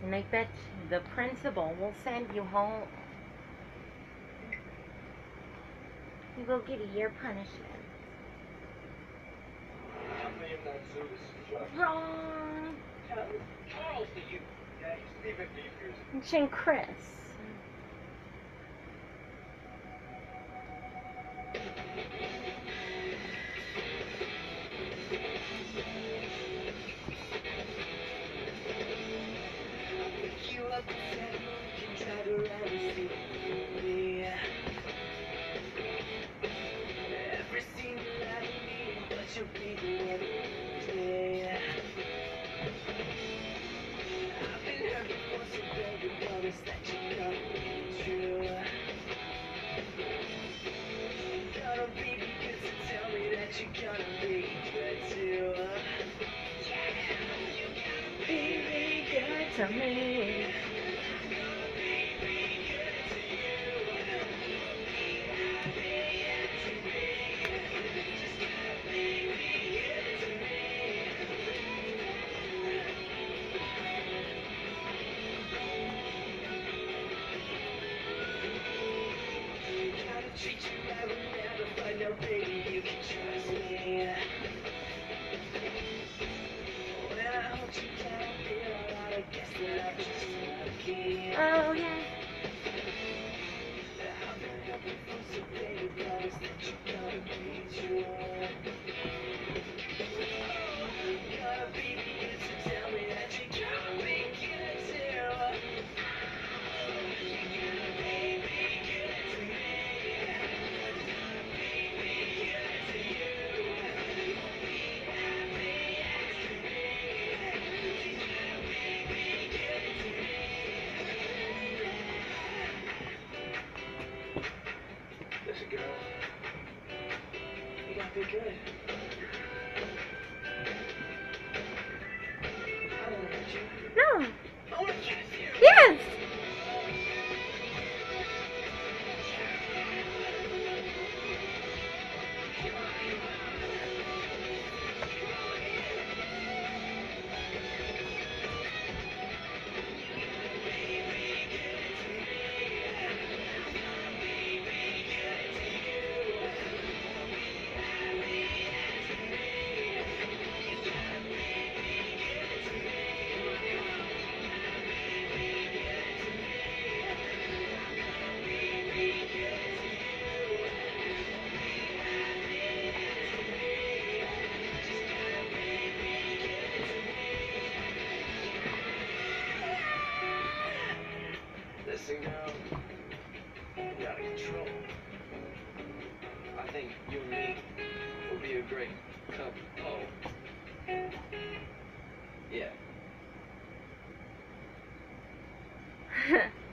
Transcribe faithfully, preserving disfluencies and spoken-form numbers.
And I bet the principal will send you home. You will give you your punishment. Wrong. Mention Chris. To me. Treat you right, will never find no baby, you can trust me. When I hold you down, I feel alright, I guess that I'm just lucky. Oh, yeah. I've been helping for so baby, promise that you're gonna be true. Gotta be good to tell me that you're gonna be good too. You're gonna be, be good to me. Listen, girl, you gotta be good. I don't want you. No. I want to kiss you. Yes. Listen, girl, you're out of control. I think you and me will be a great couple. Oh. Yeah.